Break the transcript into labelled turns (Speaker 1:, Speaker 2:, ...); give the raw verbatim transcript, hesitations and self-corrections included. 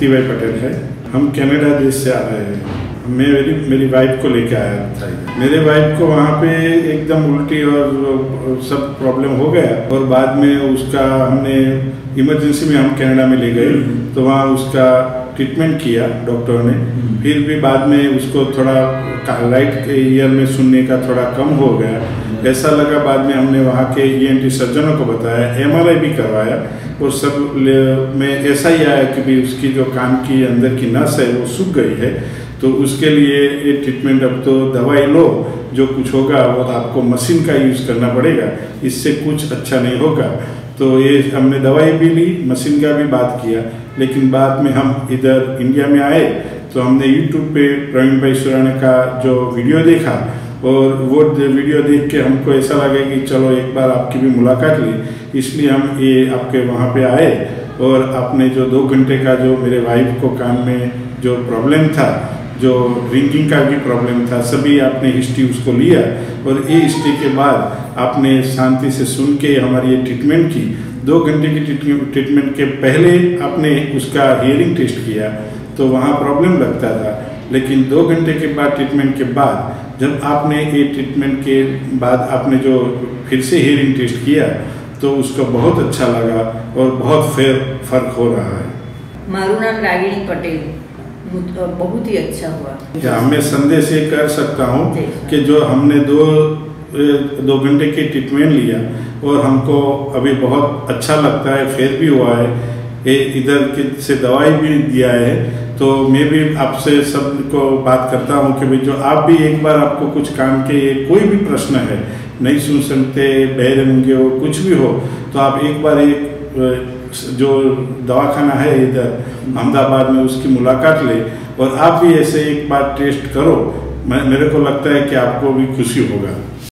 Speaker 1: शक्ति भाई पटेल है। हम कनाडा देश से आ रहे हैं। मैं मेरी मेरी वाइफ को लेकर आया था। मेरे वाइफ को वहाँ पे एकदम उल्टी और सब प्रॉब्लम हो गया और बाद में उसका हमने इमरजेंसी में हम कनाडा में ले गए तो वहाँ उसका ट्रीटमेंट किया डॉक्टर ने। फिर भी बाद में उसको थोड़ा राइट ईयर में सुनने का थोड़ा कम हो गया, ऐसा लगा। बाद में हमने वहाँ के ई एन टी सर्जनों को बताया, एम आर आई भी करवाया और सब में ऐसा ही आया कि भी उसकी जो कान की अंदर की नस है वो सूख गई है। तो उसके लिए ये ट्रीटमेंट, अब तो दवाई लो, जो कुछ होगा वो आपको मशीन का यूज़ करना पड़ेगा, इससे कुछ अच्छा नहीं होगा। तो ये हमने दवाई भी ली, मशीन का भी बात किया, लेकिन बाद में हम इधर इंडिया में आए तो हमने यूट्यूब पे प्रवीण भाई सुराने का जो वीडियो देखा और वो वीडियो देख के हमको ऐसा लगा कि चलो एक बार आपकी भी मुलाकात ली, इसलिए हम ये आपके वहाँ पे आए। और आपने जो दो घंटे का जो मेरे वाइफ को कान में जो प्रॉब्लम था, जो ड्रिंकिंग का भी प्रॉब्लम था, सभी आपने हिस्ट्री उसको लिया और ये हिस्ट्री के बाद आपने शांति से सुन के हमारी ये ट्रीटमेंट की। दो घंटे की ट्रीटमेंट के पहले आपने उसका हियरिंग टेस्ट किया तो वहाँ प्रॉब्लम लगता था, लेकिन दो घंटे के बाद ट्रीटमेंट के बाद जब आपने ये ट्रीटमेंट के बाद आपने जो फिर से हियरिंग टेस्ट किया तो उसको बहुत अच्छा लगा और बहुत फेर फर्क हो रहा है।
Speaker 2: मारू नाम रागिणी पटेल, बहुत ही अच्छा हुआ।
Speaker 1: क्या मैं संदेश ये कर सकता हूँ कि जो हमने दो दो घंटे की ट्रीटमेंट लिया और हमको अभी बहुत अच्छा लगता है, फेर भी हुआ है, ये इधर के से दवाई भी दिया है। तो मैं भी आपसे सबको बात करता हूँ कि भाई जो आप भी एक बार आपको कुछ काम के कोई भी प्रश्न है, नहीं सुन सकते, बहरे मूंगे हो, कुछ भी हो, तो आप एक बार एक जो दवाखाना है इधर अहमदाबाद में उसकी मुलाकात ले और आप भी ऐसे एक बार टेस्ट करो। मेरे को लगता है कि आपको भी खुशी होगा।